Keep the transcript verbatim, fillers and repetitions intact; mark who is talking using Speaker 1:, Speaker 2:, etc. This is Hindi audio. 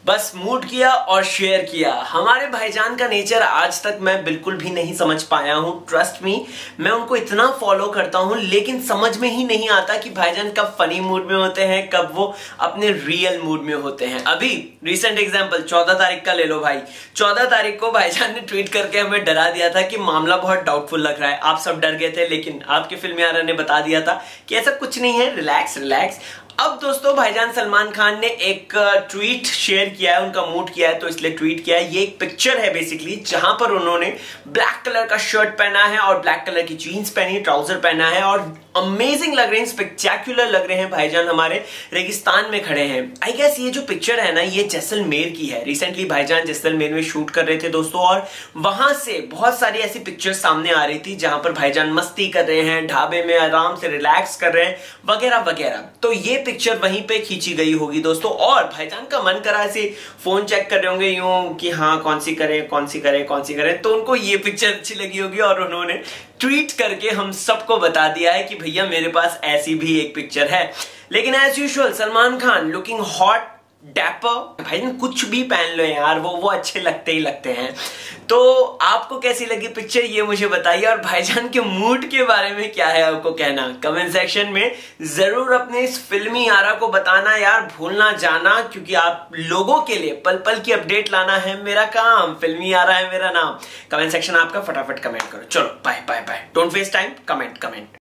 Speaker 1: बस मूड किया और शेयर किया। हमारे भाईजान का नेचर आज तक मैं बिल्कुल भी नहीं समझ पाया हूं। ट्रस्ट मी, मैं उनको इतना फॉलो करता हूं लेकिन समझ में ही नहीं आता कि भाईजान कब फनी मूड में होते हैं, कब वो अपने रियल मूड में होते हैं। अभी रिसेंट एग्जांपल चौदह तारीख का ले लो भाई। चौदह तारीख को भाईजान ने ट्वीट करके हमें डरा दिया था कि मामला बहुत डाउटफुल लग रहा है। आप सब डर गए थे, लेकिन आपके फिल्मियारा ने बता दिया था कि ऐसा कुछ नहीं है, रिलैक्स रिलैक्स। अब दोस्तों भाईजान सलमान खान ने एक ट्वीट शेयर किया है, उनका मूड किया है तो इसलिए ट्वीट किया है। ये एक पिक्चर है बेसिकली, जहां पर उन्होंने ब्लैक कलर का शर्ट पहना है और ब्लैक कलर की जीन्स पहनी, ट्राउजर पहना है और अमेजिंग लग रहे हैं, स्पेक्टेक्युलर लग रहे हैं। भाईजान हमारे रेगिस्तान में खड़े हैं। आई गेस ये जो पिक्चर है ना, ये जैसलमेर की है। रिसेंटली भाईजान जैसलमेर में शूट कर रहे थे दोस्तों, और वहां से बहुत सारी ऐसी पिक्चर्स सामने आ रही थी जहां पर भाईजान मस्ती कर रहे हैं, ढाबे में आराम से रिलैक्स कर रहे हैं वगैरह वगैरह। तो ये पिक्चर वहीं पे खींची गई होगी दोस्तों, और भाईजान का मन करा ऐसे फोन चेक कर रहे होंगे यूं कि हाँ कौन सी करें कौन सी करें कौन सी करें, तो उनको ये पिक्चर अच्छी लगी होगी और उन्होंने ट्वीट करके हम सबको बता दिया है कि भैया मेरे पास ऐसी भी एक पिक्चर है। लेकिन as usual Salman Khan looking hot dapper, भाईजान कुछ भी पहन लो यार, वो वो अच्छे लगते ही लगते हैं। तो आपको कैसी लगी पिक्चर ये मुझे बताइए, और भाईजान के मूड के बारे में क्या है आपको कहना, कमेंट सेक्शन में जरूर अपने इस फिल्मी आरा को बताना यार, भूलना जाना, क्योंकि आप लोगों के लिए पल पल की अपडेट लाना है मेरा काम। फिल्मी आरा है मेरा नाम। कमेंट सेक्शन आपका, फटाफट कमेंट करो। चलो bye bye bye, don't waste time, comment comment.